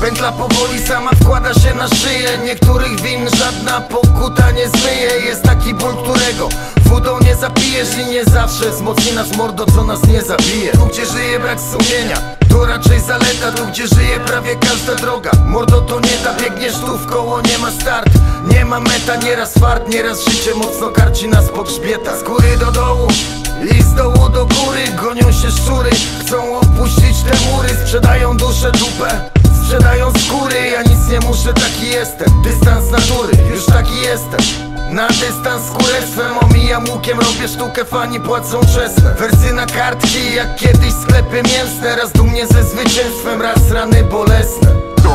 Pętla powoli sama wkłada się na szyję. Niektórych win żadna pokuta nie zmyje. Jest taki ból, którego wodą nie zapijesz. I nie zawsze wzmocni nas mordo, co nas nie zabije. Tu gdzie żyje brak sumienia, to raczej zaleta. Tu gdzie żyje prawie każda droga, mordo to nie da. Biegniesz tu w koło, nie ma start, nie ma meta. Nieraz fart, nieraz życie mocno karci nas po grzbietach. Z góry do dołu i z dołu do góry gonią się szczury. Chcą opuścić te mury, sprzedają duszę, dupę, sprzedają skóry. Ja nic nie muszę, taki jestem. Dystans natury, już taki jestem. Na dystans z kurestwem omijam łukiem, robię sztukę, fani płacą czesne. Wersy na kartki, jak kiedyś sklepy mięsne. Raz dumnie ze zwycięstwem, raz rany bolesne.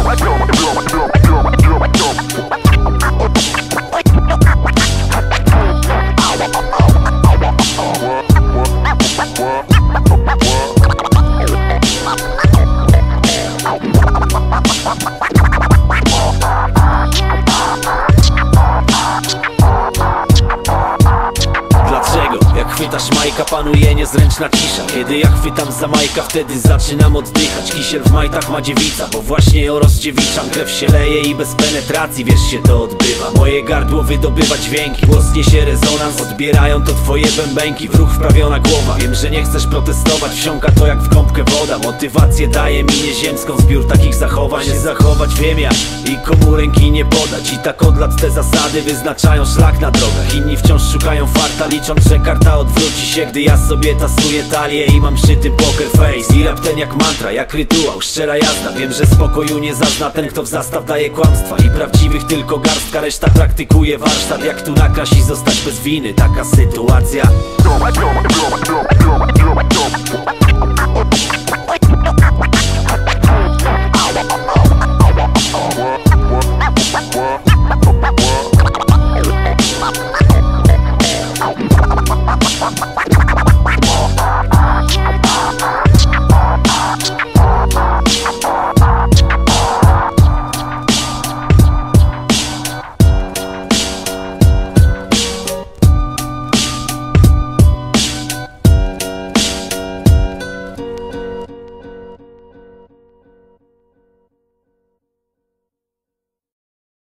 Jak chwytasz majka, panuje niezręczna cisza. Kiedy ja chwytam za majka, wtedy zaczynam oddychać. Kisiel w majtach ma dziewica, bo właśnie ją rozdziewiczam. Krew się leje i bez penetracji, wiesz, się to odbywa. Moje gardło wydobywa dźwięki, głos niesie rezonans. Odbierają to twoje bębenki, w ruch wprawiona głowa. Wiem, że nie chcesz protestować, wsiąka to jak w gąbkę woda. Motywację daje mi nieziemską, zbiór takich zachowań. Się zachować wiem jak i komu ręki nie podać. I tak od lat te zasady wyznaczają szlak na drogach. Inni wciąż szukają farta, licząc, że karta odwróci się, gdy ja sobie tasuję talię i mam przy tym poker face. I rap ten jak mantra, jak rytuał, szczera jazda. Wiem, że spokoju nie zazna ten, kto w zastaw daje kłamstwa. I prawdziwych tylko garstka, reszta praktykuje warsztat. Jak tu nakraść i zostać bez winy, taka sytuacja.